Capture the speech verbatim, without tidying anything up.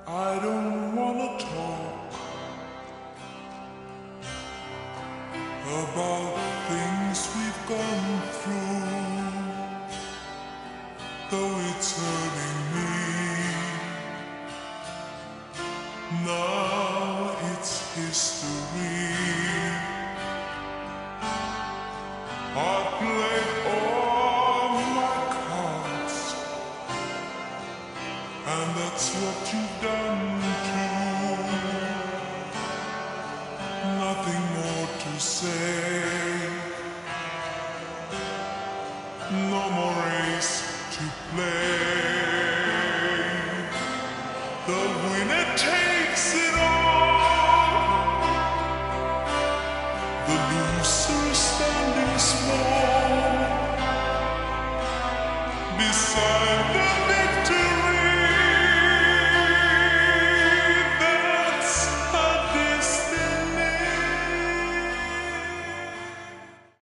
I don't wanna talk about things we've gone through, though it's hurting me. Now it's history. I played all my cards, and that's what you've done too. Nothing more to say, no more race to play.